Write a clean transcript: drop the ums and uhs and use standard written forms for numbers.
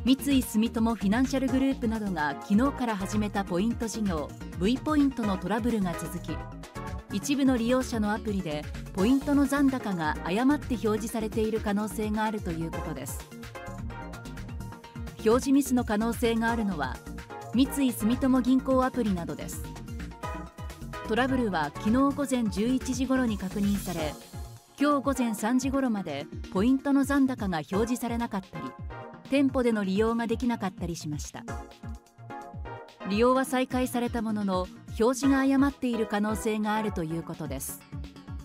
三井住友フィナンシャルグループなどが昨日から始めたポイント事業 V ポイントのトラブルが続き、一部の利用者のアプリでポイントの残高が誤って表示されている可能性があるということです。表示ミスの可能性があるのは三井住友銀行アプリなどです。トラブルは昨日午前11時ごろに確認され、今日午前3時ごろまでポイントの残高が表示されなかったり、店舗での利用ができなかったりしました。利用は再開されたものの、表示が誤っている可能性があるということです。